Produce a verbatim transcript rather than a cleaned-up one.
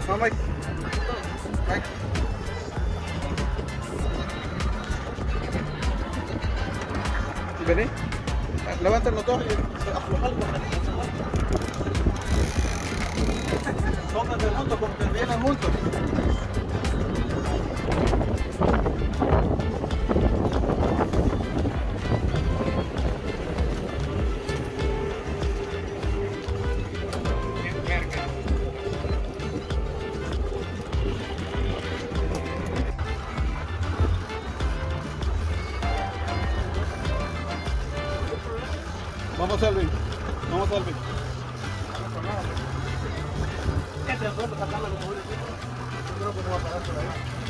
No, Mike. Mike. Vení. Levanten los dos y aflojarlo. Pónganse juntos porque vienen juntos. Vamos, Elvin. Vamos, Elvin. Este es el sacarlo como un equipo. Yo creo que no va a parar por ahí.